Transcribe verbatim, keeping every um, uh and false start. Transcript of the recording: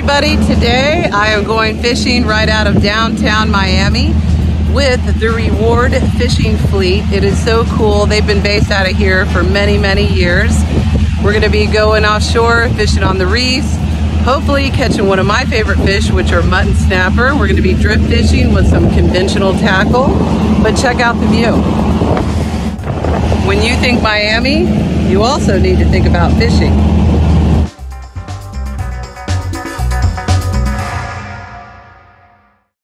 everybody. Today I am going fishing right out of downtown Miami with the Reward Fishing Fleet. It is so cool. They've been based out of here for many, many years. We're going to be going offshore, fishing on the reefs, hopefully catching one of my favorite fish, which are mutton snapper. We're going to be drift fishing with some conventional tackle, but check out the view. When you think Miami, you also need to think about fishing.